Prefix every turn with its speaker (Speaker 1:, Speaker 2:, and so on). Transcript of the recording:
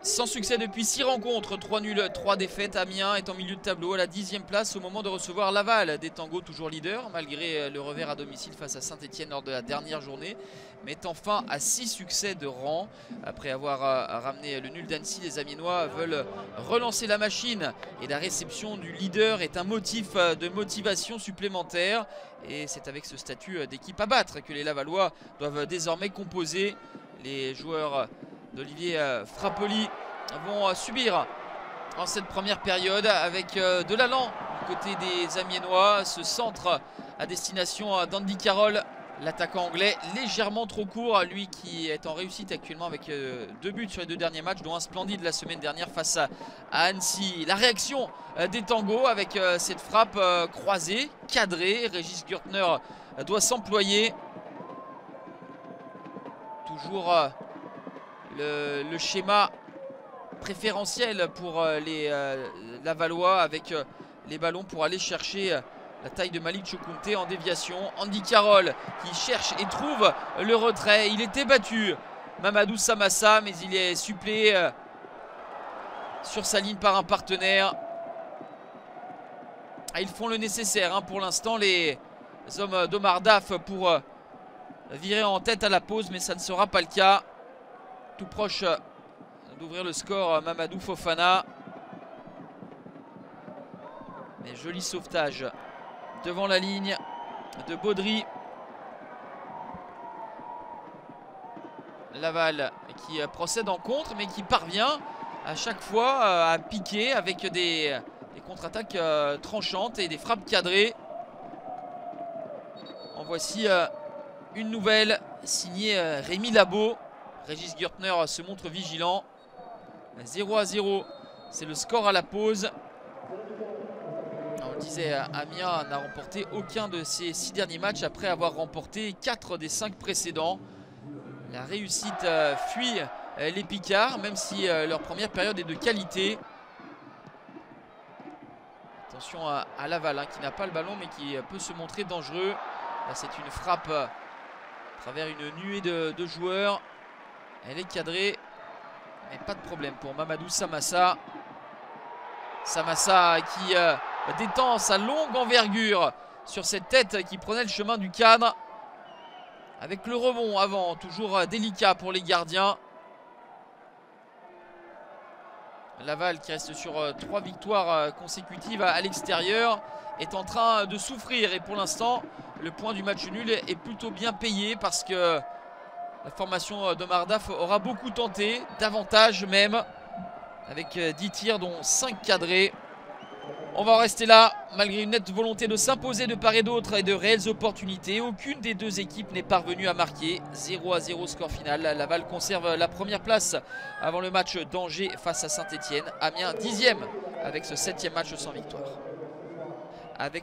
Speaker 1: Sans succès depuis 6 rencontres, 3 nuls, 3 défaites. Amiens est en milieu de tableau à la 10e place au moment de recevoir Laval. Des Tangos toujours leader malgré le revers à domicile face à Saint-Etienne lors de la dernière journée. Mettant fin à 6 succès de rang. Après avoir ramené le nul d'Annecy, les Amiénois veulent relancer la machine. Et la réception du leader est un motif de motivation supplémentaire. Et c'est avec ce statut d'équipe à battre que les Lavallois doivent désormais composer. Les joueurs d'Olivier Frappoli vont subir en cette première période avec de l'allant du côté des Amiénois. Ce centre à destination d'Andy Carroll, l'attaquant anglais, légèrement trop court, lui qui est en réussite actuellement avec 2 buts sur les 2 derniers matchs, dont un splendide la semaine dernière face à Annecy. La réaction des Tangos avec cette frappe croisée, cadrée. Régis Gürtner doit s'employer. Toujours le schéma préférentiel pour les Lavallois avec les ballons pour aller chercher la taille de Malik Choukounté en déviation. Andy Carroll qui cherche et trouve le retrait. Il était battu, Mamadou Samassa, mais il est suppléé sur sa ligne par un partenaire. Ils font le nécessaire pour l'instant, les hommes d'Omar Daf, pour virer en tête à la pause, mais ça ne sera pas le cas. Tout proche d'ouvrir le score, Mamadou Fofana. Mais joli sauvetage devant la ligne de Baudry. Laval qui procède en contre, mais qui parvient à chaque fois à piquer avec des contre-attaques tranchantes et des frappes cadrées. En voici une nouvelle signée Rémi Labo. Régis Gürtner se montre vigilant. 0-0, c'est le score à la pause. On le disait, Amiens n'a remporté aucun de ses 6 derniers matchs après avoir remporté 4 des 5 précédents. La réussite fuit les Picards, même si leur première période est de qualité. Attention à Laval qui n'a pas le ballon mais qui peut se montrer dangereux. Là c'est une frappe à travers une nuée de joueurs. Elle est cadrée, mais pas de problème pour Mamadou Samassa. Samassa qui détend sa longue envergure sur cette tête qui prenait le chemin du cadre. Avec le rebond avant, toujours délicat pour les gardiens. Laval qui reste sur 3 victoires consécutives à l'extérieur est en train de souffrir. Et pour l'instant, le point du match nul est plutôt bien payé parce que la formation de Mardaf aura beaucoup tenté, davantage même, avec 10 tirs dont 5 cadrés. On va en rester là, malgré une nette volonté de s'imposer de part et d'autre et de réelles opportunités. Aucune des deux équipes n'est parvenue à marquer. 0-0 score final. Laval conserve la première place avant le match d'Angers face à Saint-Etienne. Amiens 10e avec ce 7e match sans victoire. Avec